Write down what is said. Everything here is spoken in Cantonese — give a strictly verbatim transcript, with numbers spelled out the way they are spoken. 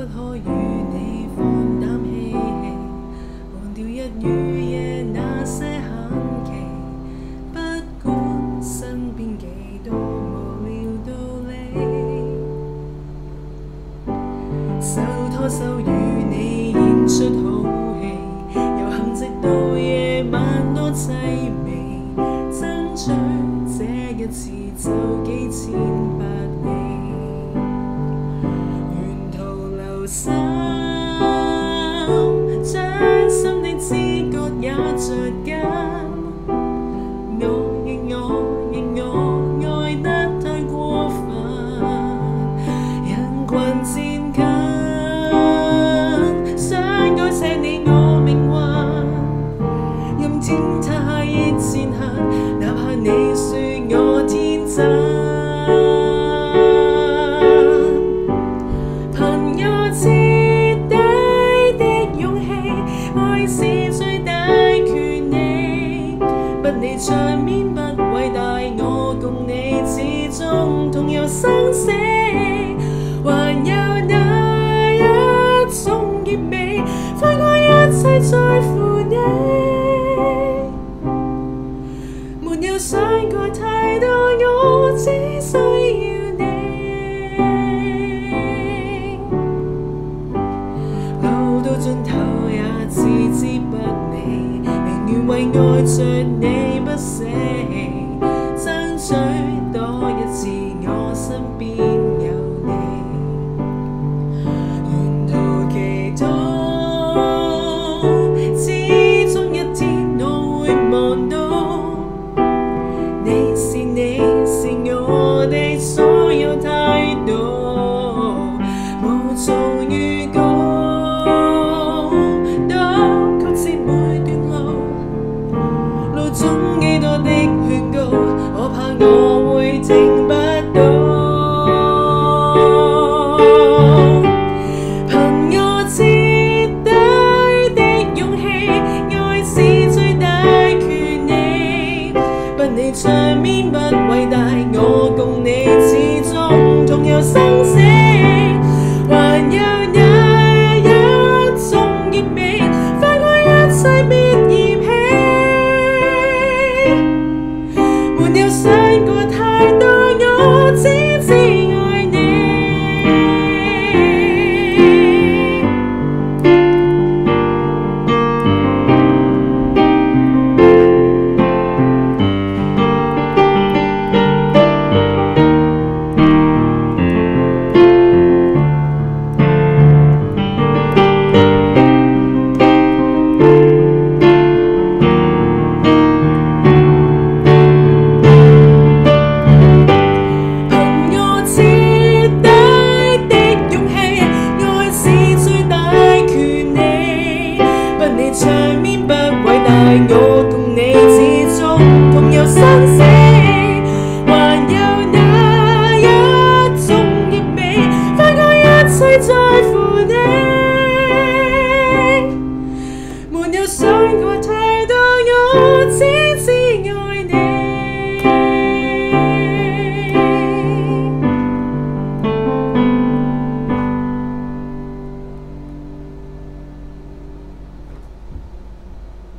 可與你放膽嬉戲，忘掉日與夜那些痕迹，不管身邊幾多無聊道理，手拖手與你演出好戲，遊行直到夜晚多凄美，爭取這一次就幾千百里。 心將心的知覺也着緊，我亦我亦我愛得太過分，人群漸近，想改寫你我命運，任天塌下亦前行，哪怕你說我天真。 場面不偉大，我共你始終同遊生死，還有那一種熱味，快過一切在乎你，沒有想過太多，我只需要你。路到盡頭也置之不理，寧願為愛着你。 捨棄，爭取多一次，我身邊有你。沿途祈禱，始終一天我會望到，你是你是我的所有態度，無從預告，多曲折每段路，路中。 幾多的勸告，我怕我會聽不到。憑我徹底的勇氣，愛是最大權利。不理場面不偉大，我共你始終同遊生死。還有那一種熱味，快過一切別嫌棄。 想過太多，我只知愛你。場面不偉大，我共你始終同遊生死。